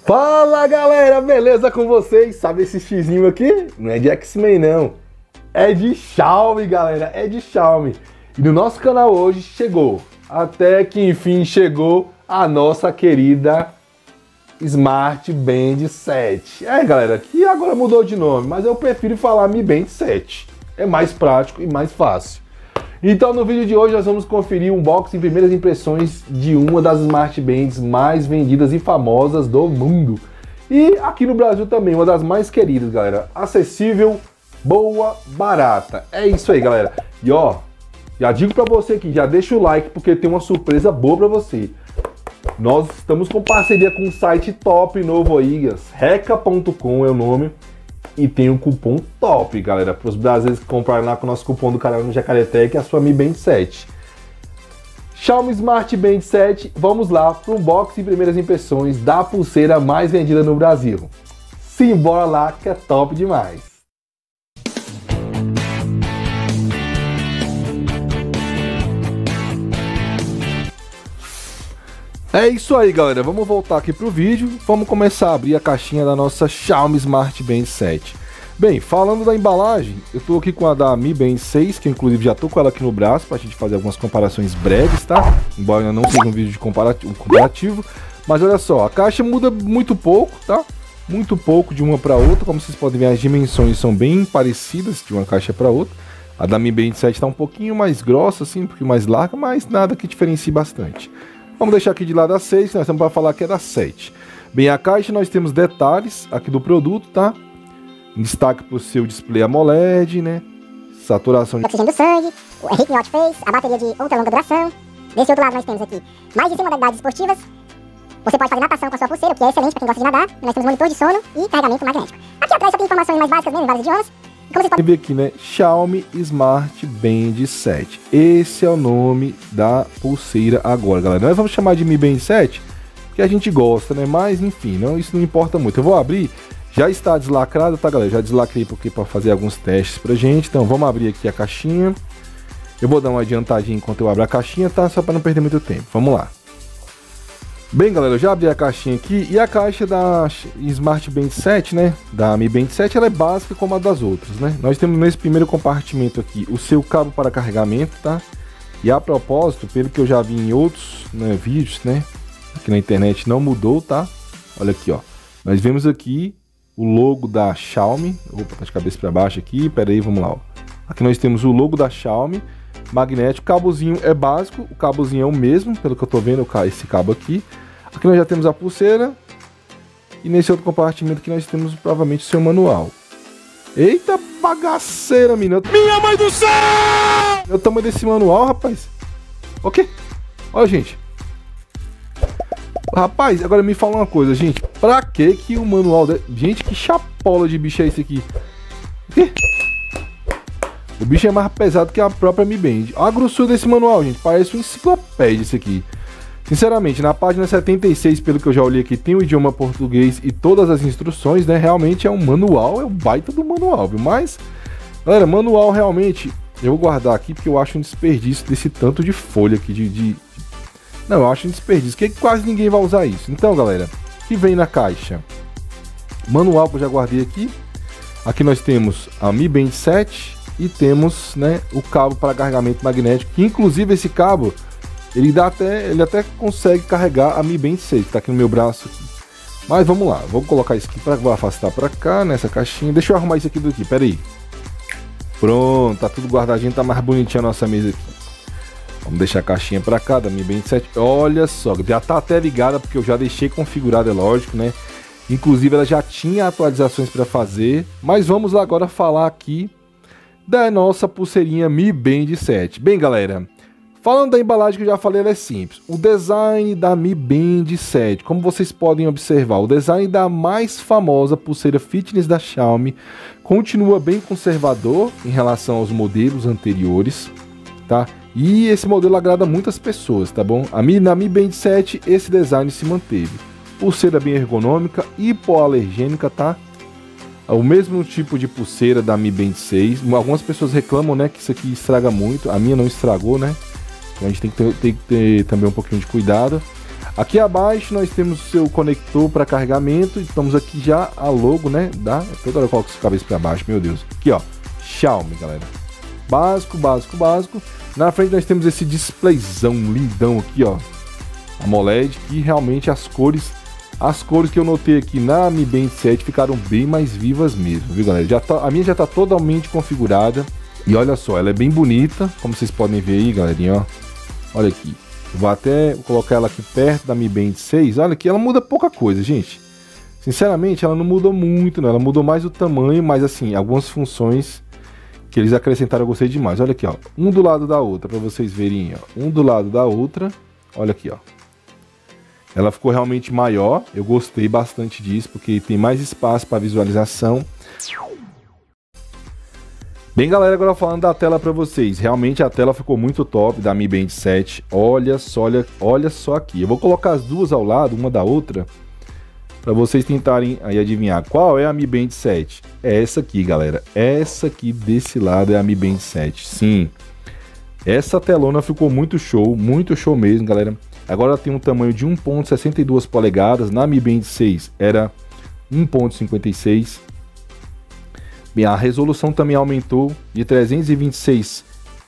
Fala galera, beleza com vocês? Sabe esse xizinho aqui? Não é de X-Men não, é de Xiaomi galera, é de Xiaomi. E no nosso canal hoje chegou, até que enfim chegou a nossa querida Smart Band 7. Galera, que agora mudou de nome, mas eu prefiro falar Mi Band 7. É mais prático e mais fácil. Então no vídeo de hoje nós vamos conferir um unboxing e primeiras impressões de uma das Smart Bands mais vendidas e famosas do mundo. E aqui no Brasil também, uma das mais queridas, galera. Acessível, boa, barata. É isso aí, galera. E ó, já digo pra você aqui, já deixa o like porque tem uma surpresa boa pra você. Nós estamos com parceria com um site top novo aí, reca.com é o nome. E tem um cupom top, galera, para os brasileiros que compraram lá com o nosso cupom do canal no Jacareté, que é a sua Mi Band 7. Xiaomi Smart Band 7, vamos lá para o unboxing e primeiras impressões da pulseira mais vendida no Brasil. Simbora lá que é top demais! É isso aí, galera, vamos voltar aqui pro vídeo, vamos começar a abrir a caixinha da nossa Xiaomi Smart Band 7. Bem, falando da embalagem, eu tô aqui com a da Mi Band 6, que inclusive já tô com ela aqui no braço pra gente fazer algumas comparações breves, tá? Embora ainda não seja um vídeo de comparativo, mas olha só, a caixa muda muito pouco, tá? Muito pouco de uma para outra, como vocês podem ver, as dimensões são bem parecidas de uma caixa para outra. A da Mi Band 7 tá um pouquinho mais grossa, assim, um pouquinho mais larga, mas nada que diferencie bastante. Vamos deixar aqui de lado a 6, nós estamos para falar que é da 7. Bem, a caixa nós temos detalhes aqui do produto, tá? Destaque para o seu display AMOLED, né? Saturação de oxigênio do sangue, o Henrique Yacht Face, a bateria de ultra longa duração. Desse outro lado nós temos aqui mais de 100 modalidades esportivas. Você pode fazer natação com a sua pulseira, o que é excelente para quem gosta de nadar. Nós temos monitor de sono e carregamento magnético. Aqui atrás só tem informações mais básicas mesmo, em vários idiomas. Como você pode ver aqui, né? Xiaomi Smart Band 7. Esse é o nome da pulseira agora, galera. Nós vamos chamar de Mi Band 7, porque a gente gosta, né? Mas, enfim, isso não importa muito. Eu vou abrir, já está deslacrado, tá, galera? Já deslacrei porque para fazer alguns testes pra gente. Então, vamos abrir aqui a caixinha. Eu vou dar uma adiantadinha enquanto eu abro a caixinha, tá? Só para não perder muito tempo. Vamos lá. Bem, galera, eu já abri a caixinha aqui e a caixa da Smart Band 7, né, da Mi Band 7, ela é básica como a das outras, né? Nós temos nesse primeiro compartimento aqui o seu cabo para carregamento, tá? E a propósito, pelo que eu já vi em outros, né, vídeos, né, aqui na internet não mudou, tá? Olha aqui, ó. Nós vemos aqui o logo da Xiaomi. Opa, tá de cabeça para baixo aqui, pera aí, vamos lá, ó. Aqui nós temos o logo da Xiaomi, magnético, cabozinho é básico, o cabozinho é o mesmo, pelo que eu tô vendo, esse cabo aqui. Aqui nós já temos a pulseira e nesse outro compartimento aqui nós temos provavelmente o seu manual. Eita bagaceira, menina! Minha mãe do céu! É o tamanho desse manual, rapaz. Ok? Olha, gente. Rapaz, agora me fala uma coisa, gente. Pra que o manual... Gente, que chapola de bicho é esse aqui? O quê? O bicho é mais pesado que a própria Mi Band. Olha a grossura desse manual, gente. Parece uma enciclopédia isso aqui. Sinceramente, na página 76, pelo que eu já olhei aqui, tem o idioma português e todas as instruções, né? Realmente é um manual, é um baita do manual, viu? Mas, galera, manual realmente, eu vou guardar aqui porque eu acho um desperdício desse tanto de folha aqui Não, eu acho um desperdício, porque quase ninguém vai usar isso. Então, galera, o que vem na caixa? Manual que eu já guardei aqui. Aqui nós temos a Mi Band 7 e temos, né, o cabo para carregamento magnético, que inclusive esse cabo... Ele até consegue carregar a Mi Band 6, que tá aqui no meu braço. Mas vamos lá, vou colocar isso aqui, vou afastar para cá, nessa caixinha. Deixa eu arrumar isso aqui daqui, pera aí. Pronto, tá tudo guardadinho, tá mais bonitinha a nossa mesa aqui. Vamos deixar a caixinha para cá, da Mi Band 7. Olha só, já tá até ligada, porque eu já deixei configurada, é lógico, né? Inclusive ela já tinha atualizações para fazer. Mas vamos lá agora falar aqui da nossa pulseirinha Mi Band 7. Bem, galera... Falando da embalagem que eu já falei, ela é simples. O design da Mi Band 7, como vocês podem observar, o design da mais famosa pulseira fitness da Xiaomi continua bem conservador em relação aos modelos anteriores, tá? E esse modelo agrada muitas pessoas, tá bom? Na Mi Band 7 esse design se manteve. Pulseira bem ergonômica, hipoalergênica, tá? O mesmo tipo de pulseira da Mi Band 6. Algumas pessoas reclamam, né, que isso aqui estraga muito. A minha não estragou, né? Então a gente tem que ter também um pouquinho de cuidado. Aqui abaixo nós temos o seu conector para carregamento. Estamos aqui já a logo, né? Toda hora eu coloco essa cabeça para baixo, meu Deus. Aqui, ó, Xiaomi, galera. Básico, básico, básico. Na frente nós temos esse displayzão lindão aqui, ó. AMOLED, que realmente as cores que eu notei aqui na Mi Band 7 ficaram bem mais vivas mesmo, viu, galera? A minha já tá totalmente configurada. E olha só, ela é bem bonita, como vocês podem ver aí, galerinha, ó. Olha aqui. Eu vou até colocar ela aqui perto da Mi Band 6. Olha aqui, ela muda pouca coisa, gente. Sinceramente, ela não mudou muito, não. Ela mudou mais o tamanho, mas assim, algumas funções que eles acrescentaram eu gostei demais. Olha aqui, ó. Um do lado da outra, para vocês verem, ó. Um do lado da outra. Olha aqui, ó. Ela ficou realmente maior. Eu gostei bastante disso, porque tem mais espaço para visualização. Bem, galera, agora falando da tela para vocês, realmente a tela ficou muito top da Mi Band 7, olha só aqui, eu vou colocar as duas ao lado, uma da outra, para vocês tentarem aí adivinhar qual é a Mi Band 7, é essa aqui, galera, essa aqui desse lado é a Mi Band 7, sim, essa telona ficou muito show mesmo, galera, agora ela tem um tamanho de 1.62 polegadas, na Mi Band 6 era 1.56, a resolução também aumentou de 323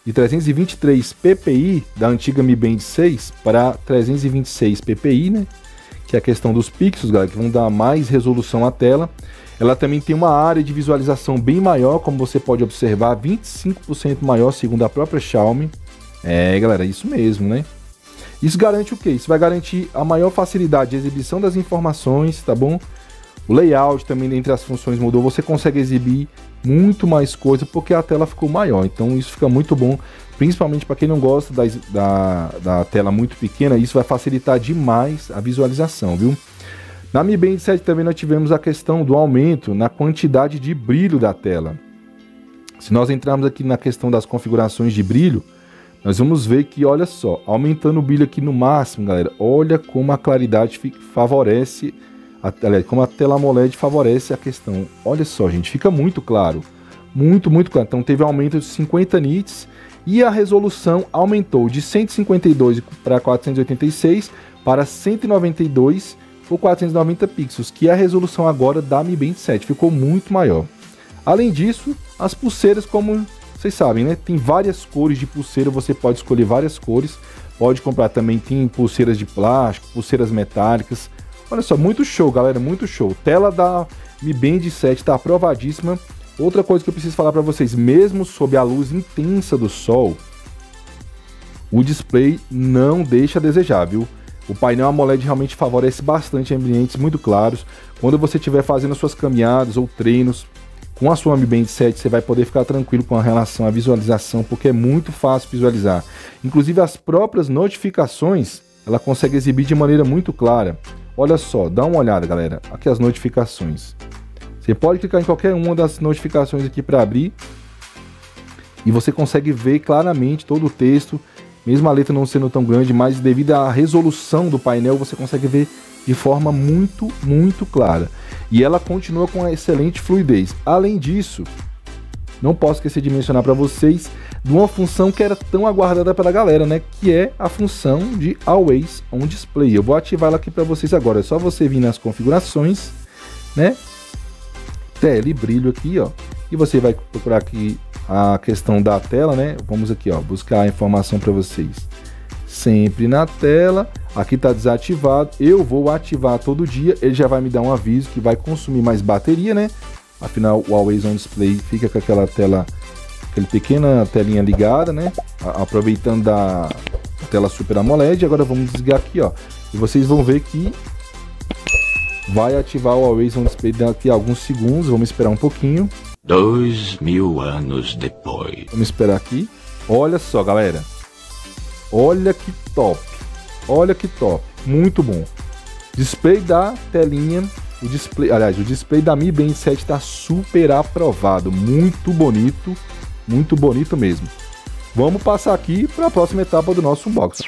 ppi da antiga Mi Band 6 para 326 ppi, né? Que é a questão dos pixels, galera, que vão dar mais resolução à tela. Ela também tem uma área de visualização bem maior, como você pode observar, 25% maior segundo a própria Xiaomi. É, galera, isso mesmo, né? Isso garante o quê? Isso vai garantir a maior facilidade de exibição das informações, tá bom? O layout também entre as funções mudou, você consegue exibir muito mais coisa porque a tela ficou maior, então isso fica muito bom, principalmente para quem não gosta da tela muito pequena, isso vai facilitar demais a visualização, viu? Na Mi Band 7 também nós tivemos a questão do aumento na quantidade de brilho da tela. Se nós entrarmos aqui na questão das configurações de brilho, nós vamos ver que, olha só, aumentando o brilho aqui no máximo, galera, olha como a claridade favorece, como a tela AMOLED favorece a questão. Olha só, gente, fica muito claro. Muito claro. Então teve um aumento de 50 nits e a resolução aumentou de 152 para 486 para 192 por 490 pixels, que é a resolução agora da Mi Band 7. Ficou muito maior. Além disso, as pulseiras, como vocês sabem, né? Tem várias cores de pulseira, você pode escolher várias cores. Pode comprar também, tem pulseiras de plástico, pulseiras metálicas. Olha só, muito show, galera, muito show. Tela da Mi Band 7 tá aprovadíssima. Outra coisa que eu preciso falar para vocês, mesmo sob a luz intensa do sol, o display não deixa a desejar, viu? O painel AMOLED realmente favorece bastante ambientes muito claros. Quando você estiver fazendo suas caminhadas ou treinos com a sua Mi Band 7, você vai poder ficar tranquilo com relação à visualização, porque é muito fácil visualizar. Inclusive as próprias notificações, ela consegue exibir de maneira muito clara. Olha só, dá uma olhada, galera. Aqui as notificações. Você pode clicar em qualquer uma das notificações aqui para abrir e você consegue ver claramente todo o texto, mesmo a letra não sendo tão grande, mas devido à resolução do painel você consegue ver de forma muito clara. E ela continua com uma excelente fluidez. Além disso, não posso esquecer de mencionar para vocês de uma função que era tão aguardada pela galera, né? Que é a função de Always On Display. Eu vou ativar ela aqui para vocês agora. É só você vir nas configurações, né? Tela e brilho aqui, ó. E você vai procurar aqui a questão da tela, né? Vamos aqui, ó, buscar a informação para vocês. Sempre na tela. Aqui tá desativado. Eu vou ativar todo dia. Ele já vai me dar um aviso que vai consumir mais bateria, né? Afinal, o Always On Display fica com aquela tela, aquela pequena telinha ligada, né? Aproveitando da tela Super AMOLED. Agora vamos desligar aqui, ó. E vocês vão ver que vai ativar o Always On Display daqui a alguns segundos. Vamos esperar um pouquinho. 2000 anos depois. Vamos esperar aqui. Olha só, galera. Olha que top. Olha que top. Muito bom. Display da telinha. O display da Mi Band 7 está super aprovado. Muito bonito mesmo. Vamos passar aqui para a próxima etapa do nosso unboxing.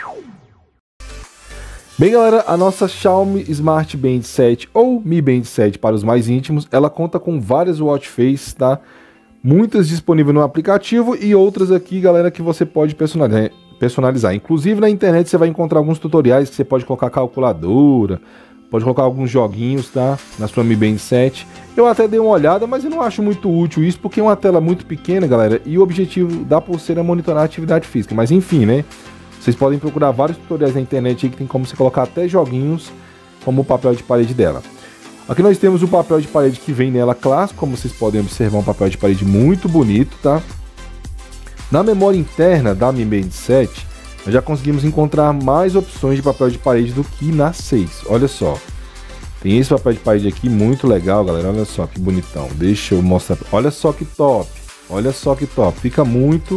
Bem, galera, a nossa Xiaomi Smart Band 7 ou Mi Band 7 para os mais íntimos, ela conta com várias watch faces, tá? Muitas disponíveis no aplicativo e outras aqui, galera, que você pode personalizar. Inclusive na internet você vai encontrar alguns tutoriais que você pode colocar calculadora, pode colocar alguns joguinhos, tá? Na sua Mi Band 7. Eu até dei uma olhada, mas eu não acho muito útil isso, porque é uma tela muito pequena, galera, e o objetivo da pulseira é monitorar a atividade física. Mas enfim, né? Vocês podem procurar vários tutoriais na internet aí que tem como você colocar até joguinhos como o papel de parede dela. Aqui nós temos o papel de parede que vem nela clássico, como vocês podem observar, um papel de parede muito bonito, tá? Na memória interna da Mi Band 7, nós já conseguimos encontrar mais opções de papel de parede do que na 6. Olha só, tem esse papel de parede aqui muito legal, galera, olha só que bonitão. Deixa eu mostrar, olha só que top, fica muito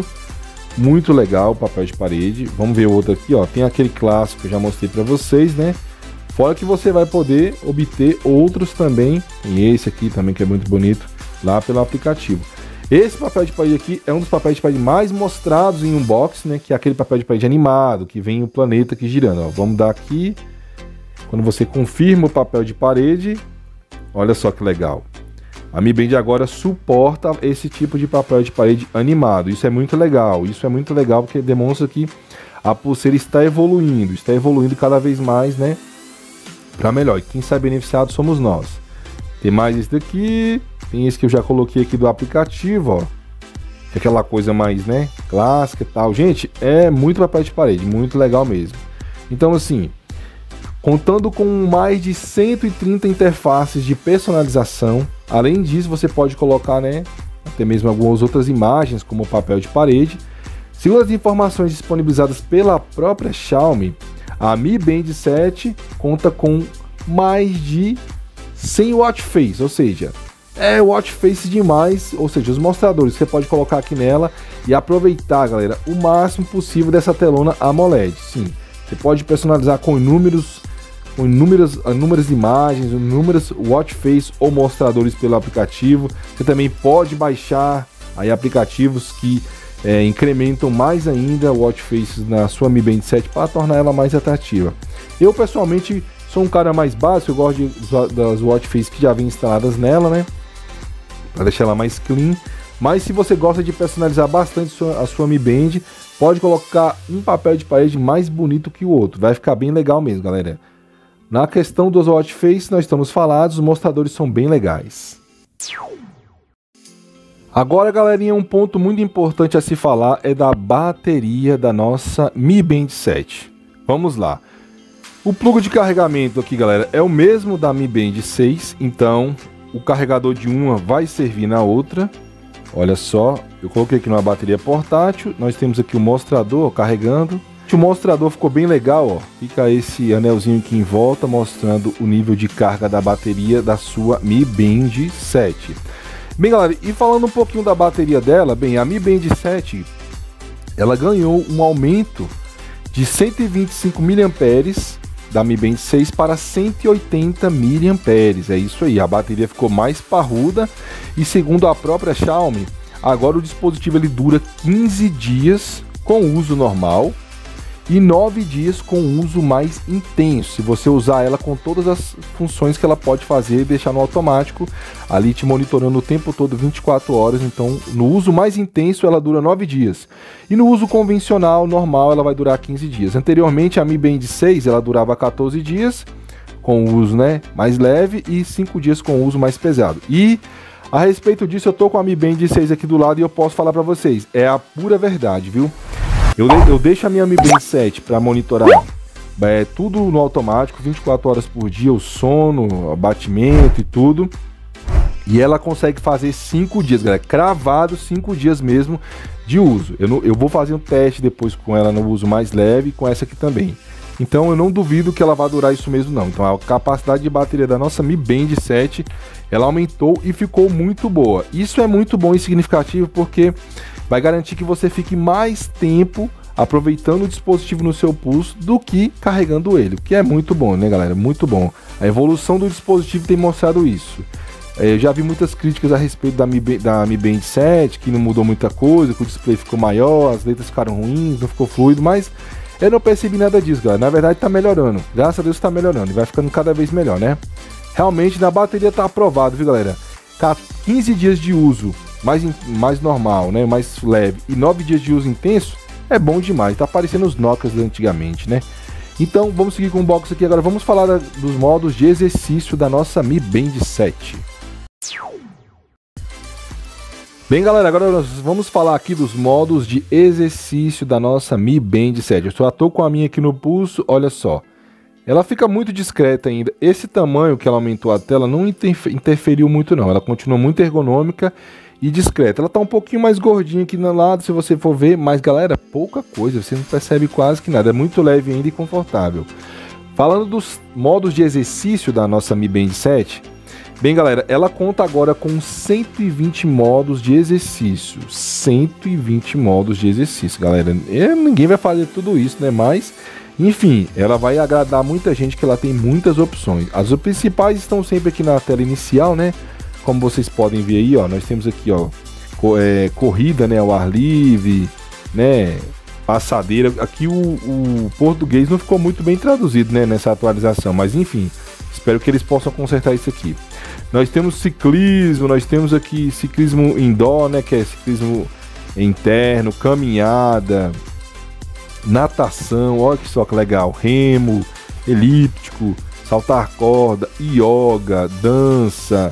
legal o papel de parede. Vamos ver o outro aqui, ó, tem aquele clássico que eu já mostrei para vocês, né? Fora que você vai poder obter outros também, e esse aqui também que é muito bonito, lá pelo aplicativo. Esse papel de parede aqui é um dos papéis de parede mais mostrados em unboxing, né? Que é aquele papel de parede animado, que vem o planeta aqui girando, ó. Vamos dar aqui, quando você confirma o papel de parede, olha só que legal. A Mi Band agora suporta esse tipo de papel de parede animado, isso é muito legal porque demonstra que a pulseira está evoluindo cada vez mais, né? Para melhor, e quem sai beneficiado somos nós. Tem mais esse daqui, tem esse que eu já coloquei aqui do aplicativo, ó, que é aquela coisa mais, né, clássica e tal. Gente, é muito papel de parede, muito legal mesmo. Então assim, contando com mais de 130 interfaces de personalização, além disso você pode colocar, né, até mesmo algumas outras imagens como papel de parede. Segundo as informações disponibilizadas pela própria Xiaomi, a Mi Band 7 conta com mais de 100 watch face, ou seja, é watch face demais, ou seja, os mostradores que você pode colocar aqui nela e aproveitar, galera, o máximo possível dessa telona AMOLED. Sim, você pode personalizar com inúmeras imagens, inúmeras watch face ou mostradores pelo aplicativo. Você também pode baixar aí aplicativos que incrementam mais ainda o watch faces na sua Mi Band 7 para tornar ela mais atrativa. Eu pessoalmente sou um cara mais básico, eu gosto das watch faces que já vêm instaladas nela, né, para deixar ela mais clean. Mas se você gosta de personalizar bastante a sua Mi Band, pode colocar um papel de parede mais bonito que o outro, vai ficar bem legal mesmo, galera. Na questão dos watch faces nós estamos falados, os mostradores são bem legais. Agora, galerinha, um ponto muito importante a se falar é da bateria da nossa Mi Band 7. Vamos lá. O plugue de carregamento aqui, galera, é o mesmo da Mi Band 6, então o carregador de uma vai servir na outra. Olha só, eu coloquei aqui numa bateria portátil, nós temos aqui o mostrador carregando. O mostrador ficou bem legal, ó. Fica esse anelzinho aqui em volta mostrando o nível de carga da bateria da sua Mi Band 7. Bem, galera, e falando um pouquinho da bateria dela, bem, a Mi Band 7, ela ganhou um aumento de 125 mAh da Mi Band 6 para 180 mAh, é isso aí, a bateria ficou mais parruda e segundo a própria Xiaomi, agora o dispositivo ele dura 15 dias com uso normal e 9 dias com uso mais intenso, se você usar ela com todas as funções que ela pode fazer e deixar no automático, ali te monitorando o tempo todo, 24 horas, então no uso mais intenso ela dura 9 dias, e no uso convencional, normal, ela vai durar 15 dias. Anteriormente a Mi Band 6, ela durava 14 dias, com uso, né, mais leve, e 5 dias com uso mais pesado. E a respeito disso, eu tô com a Mi Band 6 aqui do lado e eu posso falar para vocês, é a pura verdade, viu? Eu deixo a minha Mi Band 7 para monitorar tudo no automático, 24 horas por dia, o sono, o batimento e tudo. E ela consegue fazer 5 dias, galera, cravado 5 dias mesmo de uso. Eu vou fazer um teste depois com ela no uso mais leve e com essa aqui também. Então eu não duvido que ela vai durar isso mesmo não. Então a capacidade de bateria da nossa Mi Band 7, ela aumentou e ficou muito boa. Isso é muito bom e significativo porque vai garantir que você fique mais tempo aproveitando o dispositivo no seu pulso do que carregando ele, o que é muito bom, né, galera? Muito bom. A evolução do dispositivo tem mostrado isso. Eu já vi muitas críticas a respeito da Mi Band 7, que não mudou muita coisa, que o display ficou maior, as letras ficaram ruins, não ficou fluido, mas eu não percebi nada disso, galera. Na verdade tá melhorando, graças a Deus tá melhorando e vai ficando cada vez melhor, né? Realmente na bateria tá aprovado, viu, galera? 15 dias de uso mais normal, né, mais leve, e 9 dias de uso intenso, É bom demais, tá parecendo os Nokias antigamente, né? Então vamos seguir com o box aqui. Agora vamos falar dos modos de exercício da nossa Mi Band 7. Bem, galera, agora nós vamos falar aqui dos modos de exercício da nossa Mi Band 7. Eu só tô com a minha aqui no pulso, olha só. Ela fica muito discreta ainda. Esse tamanho que ela aumentou a tela não interferiu muito não. Ela continua muito ergonômica e discreta. Ela tá um pouquinho mais gordinha aqui no lado, se você for ver. Mas, galera, pouca coisa. Você não percebe quase que nada. É muito leve ainda e confortável. Falando dos modos de exercício da nossa Mi Band 7... Bem, galera, ela conta agora com 120 modos de exercício. 120 modos de exercício, galera. Ninguém vai fazer tudo isso, né? Mas, enfim, ela vai agradar muita gente, que ela tem muitas opções. As principais estão sempre aqui na tela inicial, né? Como vocês podem ver aí, ó. Nós temos aqui, ó, corrida, né? Ao ar livre, né? Passadeira. Aqui o português não ficou muito bem traduzido, né? Nessa atualização. Mas, enfim, espero que eles possam consertar isso aqui. Nós temos ciclismo, nós temos aqui ciclismo indoor, né, que é ciclismo interno, caminhada, natação, olha que só que legal, remo, elíptico, saltar corda, yoga, dança,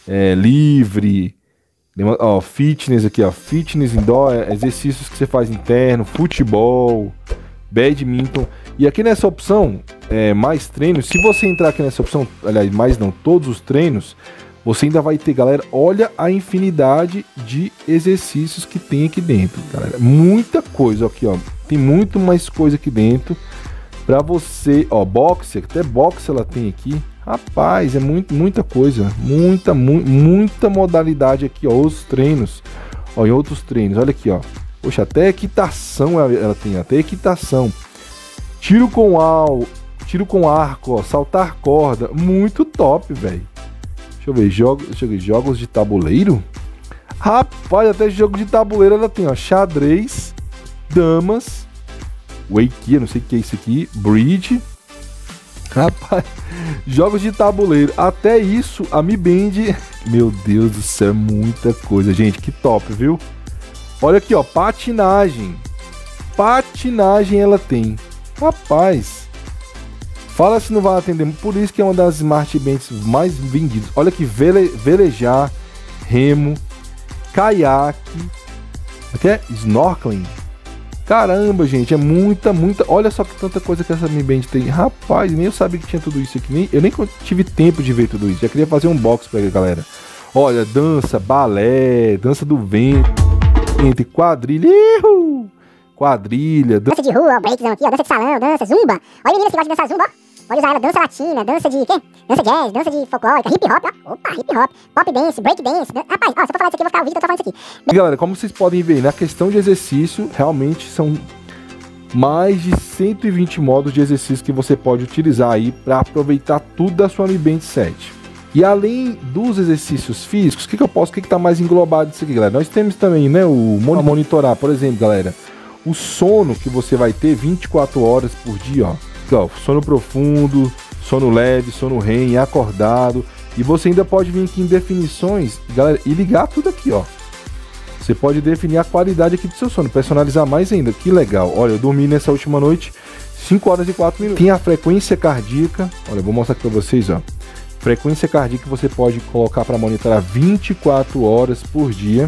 livre, ó, fitness aqui, ó, fitness indoor, exercícios que você faz interno, futebol, badminton. E aqui nessa opção, mais treinos, se você entrar aqui nessa opção, aliás, mais não, todos os treinos, você ainda vai ter, galera, olha a infinidade de exercícios que tem aqui dentro, galera. Muita coisa aqui, ó, tem muito mais coisa aqui dentro pra você, ó, boxe, até boxe ela tem aqui. Rapaz, é muita coisa, muita modalidade aqui, ó, os treinos, ó, em outros treinos, olha aqui, ó. Poxa, até equitação ela tem, até equitação. Tiro com arco, ó, saltar corda, muito top, velho. Deixa eu ver, jogos de tabuleiro? Rapaz, até jogo de tabuleiro ela tem, ó, xadrez, damas, Wake, não sei o que é isso aqui, bridge. Rapaz, jogos de tabuleiro, até isso, a Mi Band, meu Deus do céu, muita coisa, gente, que top, viu? Olha aqui, ó, patinagem ela tem. Rapaz, fala se não vai atender, por isso que é uma das Smart Bands mais vendidas. Olha aqui, velejar, remo, caiaque, snorkeling. Caramba, gente, é muita, olha só que tanta coisa que essa Mi Band tem. Rapaz, nem eu sabia que tinha tudo isso aqui, eu nem tive tempo de ver tudo isso. Já queria fazer um box pra galera. Olha, dança, balé, dança do vento, quadrilha, dança de rua, breakzão aqui, ó, dança de salão, dança, zumba. Olha meninas que gostam de dançar zumba, ó. Pode usar ela, dança latina, dança de quê? Dança jazz, dança de folclórica, hip hop, ó. Opa, hip hop, pop dance, break dance. Rapaz, ó, se eu for falar isso aqui, eu vou ficar o vídeo que eu tô falando isso aqui. E galera, como vocês podem ver, na questão de exercício, realmente são mais de 120 modos de exercício que você pode utilizar aí para aproveitar tudo da sua Mi Band 7. E além dos exercícios físicos, o que tá mais englobado disso aqui, galera? Nós temos também, né, o monitorar, por exemplo, galera, o sono que você vai ter 24 horas por dia, ó. Aqui, ó, sono profundo, sono leve, sono REM, acordado. E você ainda pode vir aqui em definições, galera, e ligar tudo aqui, ó. Você pode definir a qualidade aqui do seu sono, personalizar mais ainda. Que legal. Olha, eu dormi nessa última noite 5 horas e 4 minutos. Tem a frequência cardíaca. Olha, eu vou mostrar aqui pra vocês, ó. Frequência cardíaca você pode colocar para monitorar 24 horas por dia.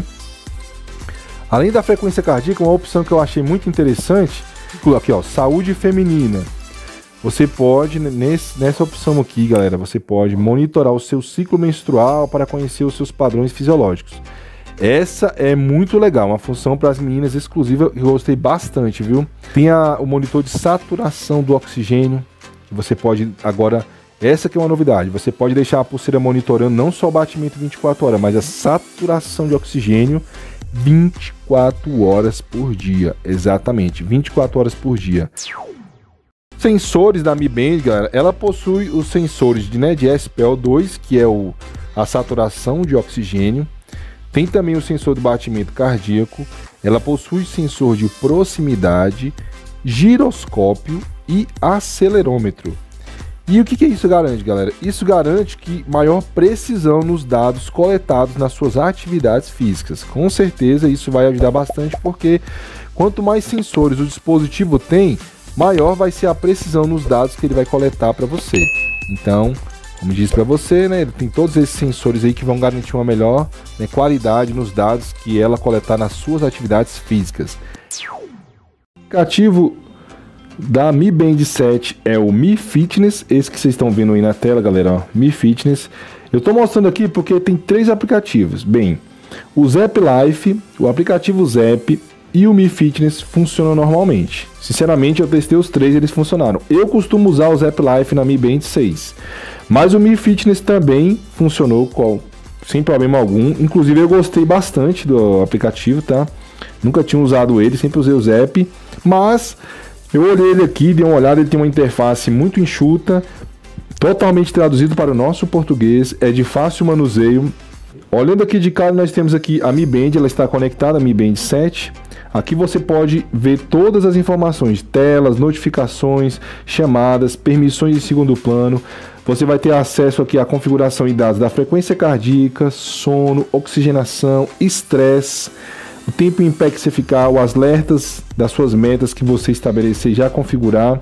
Além da frequência cardíaca, uma opção que eu achei muito interessante, aqui, ó, saúde feminina. Você pode, nessa opção aqui, galera, você pode monitorar o seu ciclo menstrual para conhecer os seus padrões fisiológicos. Essa é muito legal, uma função para as meninas exclusiva que eu gostei bastante, viu? Tem o monitor de saturação do oxigênio, que você pode agora, essa que é uma novidade, você pode deixar a pulseira monitorando não só o batimento 24 horas, mas a saturação de oxigênio 24 horas por dia, exatamente, 24 horas por dia. Sensores da Mi Band, galera, ela possui os sensores de SpO2, que é a saturação de oxigênio. Tem também o sensor do batimento cardíaco. Ela possui sensor de proximidade, giroscópio e acelerômetro. E o que isso garante, galera? Isso garante que maior precisão nos dados coletados nas suas atividades físicas. Com certeza isso vai ajudar bastante, porque quanto mais sensores o dispositivo tem, maior vai ser a precisão nos dados que ele vai coletar para você. Então, como disse para você, né, ele tem todos esses sensores aí que vão garantir uma melhor, né, qualidade nos dados que ela coletar nas suas atividades físicas. O aplicativo da Mi Band 7 é o Mi Fitness, esse que vocês estão vendo aí na tela, galera, ó, Mi Fitness. Eu estou mostrando aqui porque tem 3 aplicativos. Bem, o Zepp Life, o aplicativo Zepp e o Mi Fitness funcionam normalmente. Sinceramente, eu testei os 3 e eles funcionaram. Eu costumo usar o Zepp Life na Mi Band 6, mas o Mi Fitness também funcionou sem problema algum. Inclusive, eu gostei bastante do aplicativo, tá? Nunca tinha usado ele, sempre usei o Zepp, mas eu olhei ele aqui, dei uma olhada, ele tem uma interface muito enxuta, totalmente traduzido para o nosso português, é de fácil manuseio. Olhando aqui de cara, nós temos aqui a Mi Band, ela está conectada à Mi Band 7. Aqui você pode ver todas as informações, telas, notificações, chamadas, permissões de segundo plano. Você vai ter acesso aqui à configuração e dados da frequência cardíaca, sono, oxigenação, estresse, o tempo em pé que você ficar, os alertas das suas metas que você estabelecer e já configurar.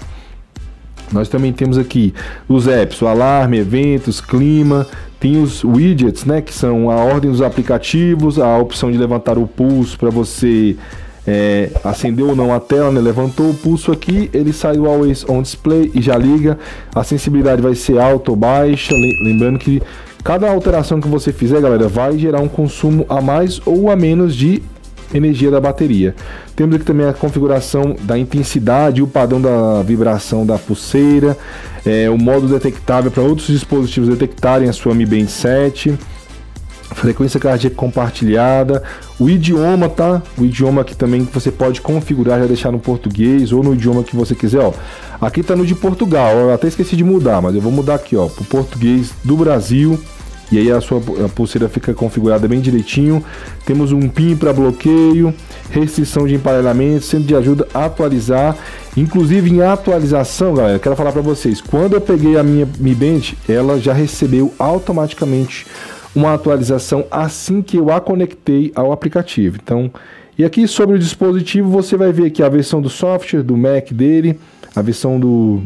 Nós também temos aqui os apps, o alarme, eventos, clima, tem os widgets, né, que são a ordem dos aplicativos, a opção de levantar o pulso para você acender ou não a tela, né? Levantou o pulso aqui, ele sai o Always On Display e já liga. A sensibilidade vai ser alta ou baixa, lembrando que cada alteração que você fizer, galera, vai gerar um consumo a mais ou a menos de energia da bateria. Temos aqui também a configuração da intensidade e o padrão da vibração da pulseira, o modo detectável para outros dispositivos detectarem a sua Mi Band 7, frequência cardíaca compartilhada, o idioma, tá? O idioma aqui também que você pode configurar, já deixar no português ou no idioma que você quiser, ó. Aqui tá no de Portugal, eu até esqueci de mudar, mas eu vou mudar aqui, ó, pro português do Brasil. E aí a pulseira fica configurada bem direitinho. Temos um PIN para bloqueio, restrição de emparelhamento, centro de ajuda, atualizar. Inclusive em atualização, galera, quero falar para vocês, quando eu peguei a minha Mi Band, ela já recebeu automaticamente uma atualização assim que eu a conectei ao aplicativo. Então, e aqui sobre o dispositivo, você vai ver aqui a versão do software, do Mac dele, a versão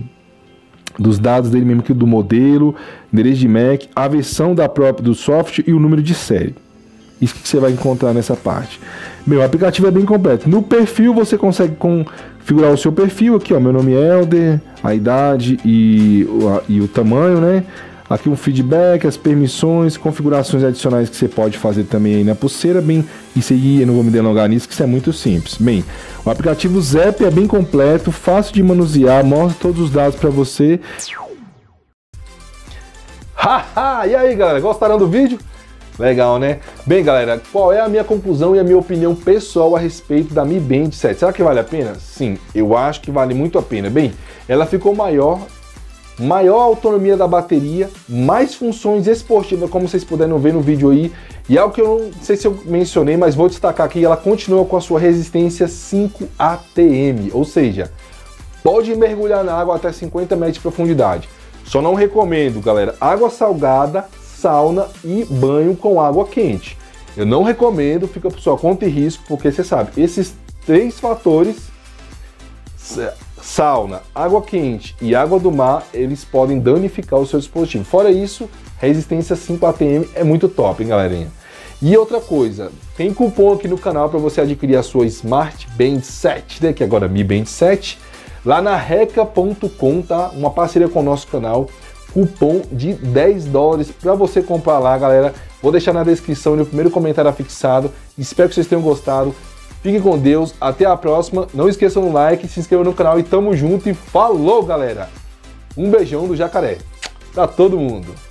dos dados dele mesmo, que do modelo, endereço de MAC, a versão do software e o número de série. Isso que você vai encontrar nessa parte. Meu, o aplicativo é bem completo. No perfil você consegue configurar o seu perfil aqui, ó, meu nome é Helder, a idade e o tamanho, né? Aqui um feedback, as permissões, configurações adicionais que você pode fazer também aí na pulseira. Bem, isso aí eu não vou me delongar nisso, que isso é muito simples. Bem, o aplicativo Zepp é bem completo, fácil de manusear, mostra todos os dados para você. Haha! E aí, galera, gostaram do vídeo? Legal, né? Bem, galera, qual é a minha conclusão e a minha opinião pessoal a respeito da Mi Band 7? Será que vale a pena? Sim, eu acho que vale muito a pena. Bem, ela ficou maior autonomia da bateria, mais funções esportivas, como vocês puderam ver no vídeo aí. E algo que eu não sei se eu mencionei, mas vou destacar aqui, ela continua com a sua resistência 5 ATM, ou seja, pode mergulhar na água até 50 metros de profundidade. Só não recomendo, galera, água salgada, sauna e banho com água quente. Eu não recomendo, fica por sua conta e risco, porque você sabe, esses 3 fatores, sauna, água quente e água do mar, eles podem danificar o seu dispositivo. Fora isso, resistência 5 ATM é muito top, hein, galerinha? E outra coisa, tem cupom aqui no canal para você adquirir a sua Smart Band 7, né, que agora é Mi Band 7, lá na reca.com, tá? Uma parceria com o nosso canal, cupom de $10 para você comprar lá, galera. Vou deixar na descrição e no primeiro comentário afixado. Espero que vocês tenham gostado. Fiquem com Deus, até a próxima. Não esqueçam do like, se inscrevam no canal e tamo junto e falou, galera! Um beijão do jacaré pra todo mundo!